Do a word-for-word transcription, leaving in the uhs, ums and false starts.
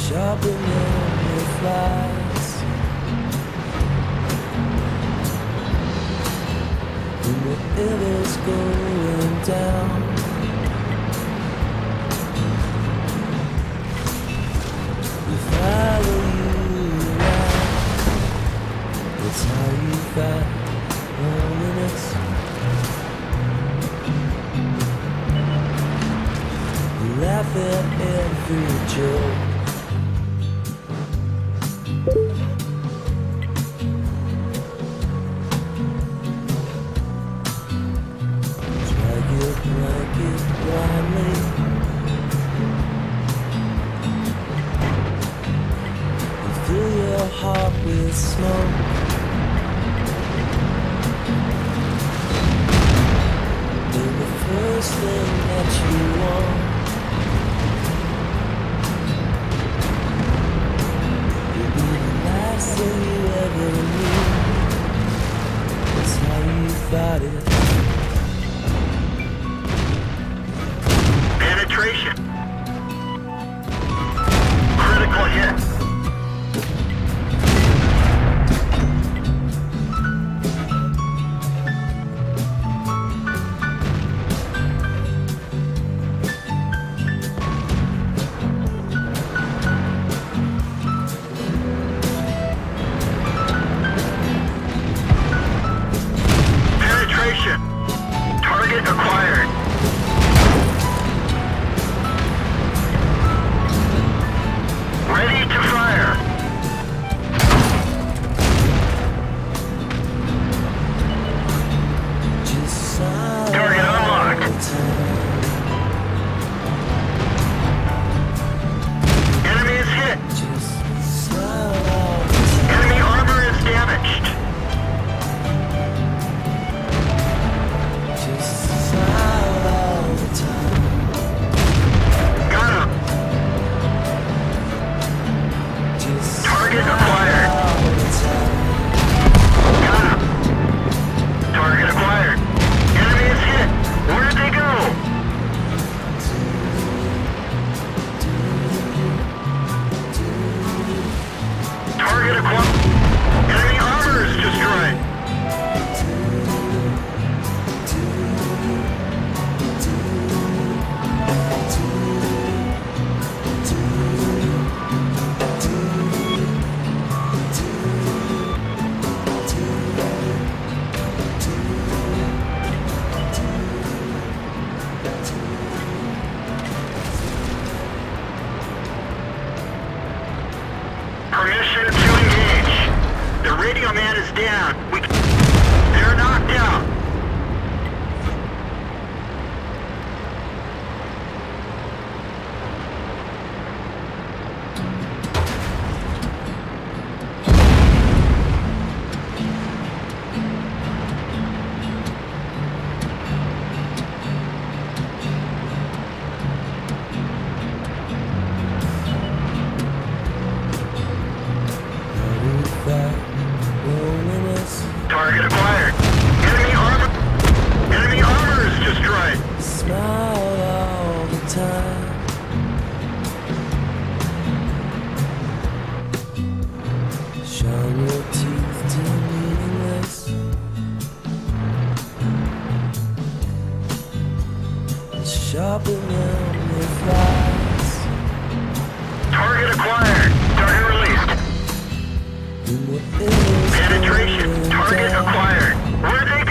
sharpening your flies. And whatever's going down, we follow you around. That's how you fight loneliness. You laugh at every joke. Like it blindly, you fill your heart with smoke. And the first thing that you want will be the last thing you ever knew. That's how you fight it. Penetration. Critical hit. Penetration. Target acquired. Ready to fire. Target unlocked. Enemy is hit. Enemy armor is damaged. Got him. Target acquired. Got him. Target acquired. Enemy is hit. Where'd they go? Target acquired. Enemy armor is destroyed. Permission to engage. The radio man is down. We They're knocked out. Target acquired. Enemy armor. Enemy armor is destroyed. Smile all the time. Shine your teeth till meaningless. Sharpening your flies. Target acquired. Target released. And whatever's Penetration. going Target down, acquired. Where'd they